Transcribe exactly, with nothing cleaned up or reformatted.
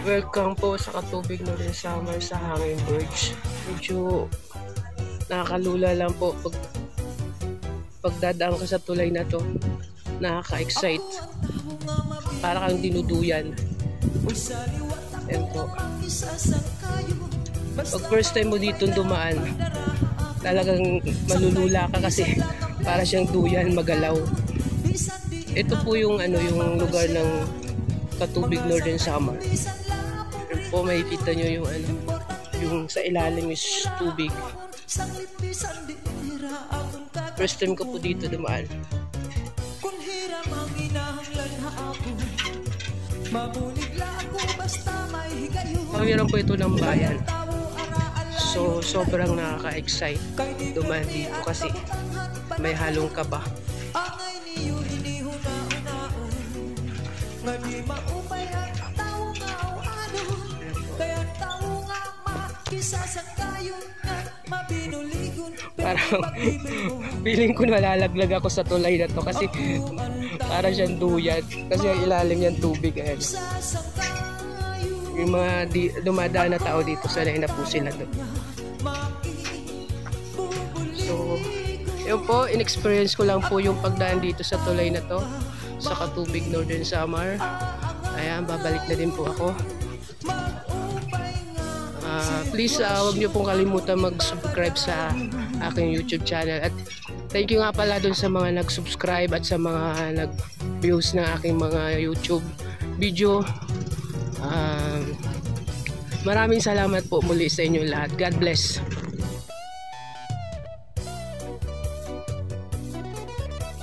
Welcome po sa Katubig Northern Summer sa Hanging Bridge. Medyo nakakalula lang po pag pagdadaan ka sa tulay na to. Nakaka-excite. Para kang dinuduyan. Yan po. Pag first time mo dito dumaan, talagang malulula ka kasi para siyang duyan, magalaw. Ito po yung ano yung lugar ng Katubig Northern Summer. Yan po, makikita nyo yung ano, yung sa ilalim is tubig. First time ko po dito dumaan. Pangiran po ito ng bayan. So, sobrang nakaka-excite dumaan dito kasi may halong kaba. Parang feeling ko nalalaglag ako sa tulay na to kasi para siyang duyan kasi ang ilalim niyang tubig. Ayan. Yung mga di, dumadaan na tao dito, sanay na po sila doon. So yun po, in-experience ko lang po yung pagdaan dito sa tulay na to sa Katubig Northern Summer. Ayan, babalik na din po ako. Uh, please, uh, huwag niyo pong kalimutan mag-subscribe sa aking YouTube channel. At thank you nga pala dun sa mga nag-subscribe at sa mga nag-views ng aking mga YouTube video. Uh, maraming salamat po muli sa inyo lahat. God bless.